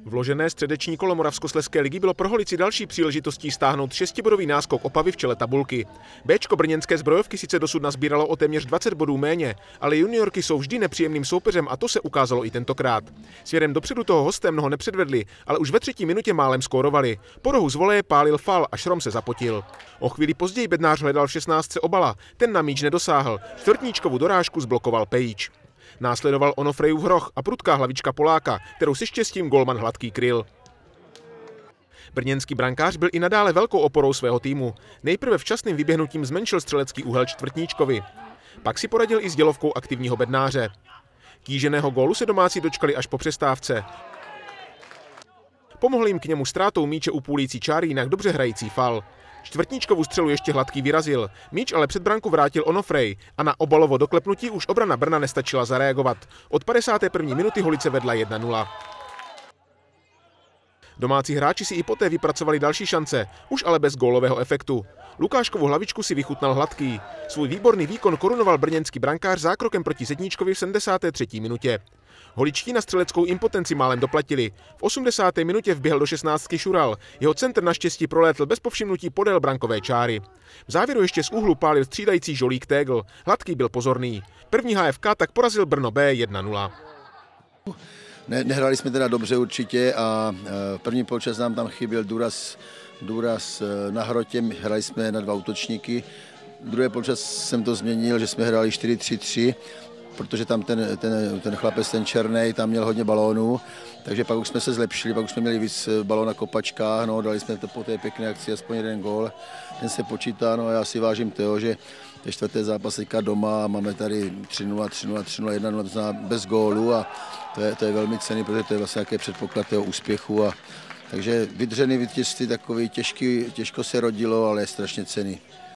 Vložené středeční kolo Moravskoslezské ligy bylo pro Holici další příležitostí stáhnout 6bodový náskok Opavy v čele tabulky. Béčko brněnské zbrojovky sice dosud nazbíralo o téměř 20 bodů méně, ale juniorky jsou vždy nepříjemným soupeřem a to se ukázalo i tentokrát. Směrem dopředu toho hosté mnoho nepředvedli, ale už ve 3. minutě málem skórovali. Po rohu z voleje pálil fal a Šrom se zapotil. O chvíli později bednář hledal v 16. Obala, ten na míč nedosáhl. Čtvrtníčkovu dorážku zblokoval Pejíč. Následoval Onofrejův hroch a prudká hlavička Poláka, kterou si štěstím golman Hladký kryl. Brněnský brankář byl i nadále velkou oporou svého týmu. Nejprve včasným vyběhnutím zmenšil střelecký úhel čtvrtníčkovi. Pak si poradil i s dělovkou aktivního bednáře. Kýženého gólu se domácí dočkali až po přestávce. Pomohl jim k němu ztrátou míče u půlící čáry jinak dobře hrající fal. Čtvrtníčkovu střelu ještě Hladký vyrazil, míč ale před branku vrátil Onofrej a na obalovo doklepnutí už obrana Brna nestačila zareagovat. Od 51. minuty Holice vedla 1-0. Domácí hráči si i poté vypracovali další šance, už ale bez gólového efektu. Lukáškovu hlavičku si vychutnal Hladký. Svůj výborný výkon korunoval brněnský brankář zákrokem proti Sedníčkovi v 73. minutě. Holičtí na střeleckou impotenci málem doplatili. V 80. minutě vběhl do 16. Šural. Jeho centr naštěstí prolétl bez povšimnutí podél brankové čáry. V závěru ještě z úhlu pálil střídající Žolík Tégl. Hladký byl pozorný. První HFK tak porazil Brno B 1-0. Nehráli jsme teda dobře určitě a první poločas nám tam chyběl důraz na hrotě, hráli jsme na 2 útočníky. Druhý poločas jsem to změnil, že jsme hráli 4-3-3, protože tam ten chlapec, ten černej, tam měl hodně balónů, takže pak už jsme se zlepšili, pak už jsme měli víc balón na kopačkách, no, dali jsme to po té pěkné akci aspoň 1 gól, ten se počítá, no a já si vážím toho, že je 4. zápas teďka doma a máme tady 3-0, 3-0, 3-0, 1-0, to znamená bez gólu a to je velmi cenný, protože to je vlastně nějaký předpoklad toho úspěchu a takže vydřený vítězství takový těžko se rodilo, ale je strašně cenný.